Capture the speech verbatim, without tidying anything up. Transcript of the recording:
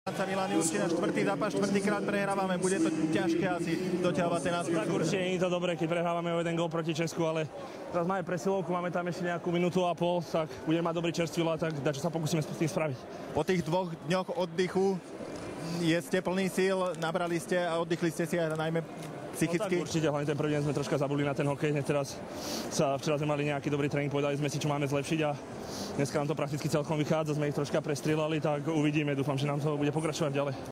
Milan Jurčina, štvrtý zápas, štvrtýkrát prehrávame, bude to ťažké asi doťahovať ten náskok. Tak určite nie je to dobré, keď prehrávame o jeden gól proti Česku, ale teraz máme presilovku, máme tam ešte nejakú minútu a pol, tak budeme mať dobrý čerstvý ľad, tak dačo sa pokúsime s tým spraviť. Po tých dvoch dňoch oddychu je ste plný síl, nabrali ste a oddychli ste si aj najmä psychicky? No tak určite, hlavne ten prvý deň sme troška zabudli na ten hokej, teraz sa včera sme mali nejaký dobrý tréning, povedali sme si, čo máme zlepšiť a dneska nám to prakticky celkom vychádza, sme ich troška prestrieľali, tak uvidíme, dúfam, že nám to bude pokračovať ďalej.